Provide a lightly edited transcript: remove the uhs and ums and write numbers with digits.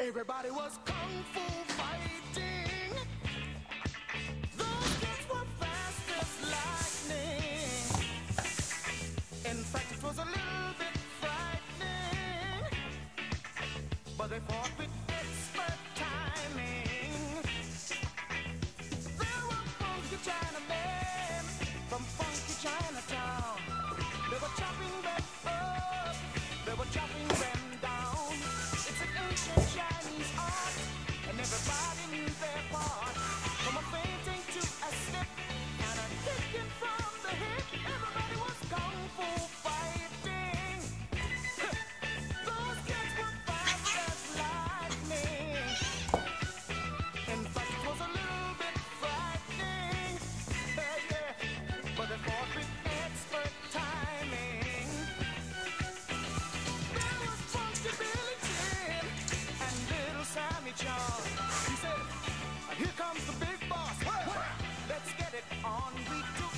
Everybody was kung fu fighting. Those kids were fast as lightning. In fact, it was a little bit frightening, but they fought with expert timing. There were funky Chinamen from funky Chinatown. They were chopping them up, they were chopping them down. It's an ancient Chinese art, and everybody knew their part. From a fainting to a step, and a kicking from the hip. Everybody was kung fu fighting. Those kids were fast as lightning. In fact, it was a little bit frightening. Yeah, but they fought with expert timing. There was Funky Billy Jim and Little Sammy John. He said, "Here comes the big boss. Let's get it on. We do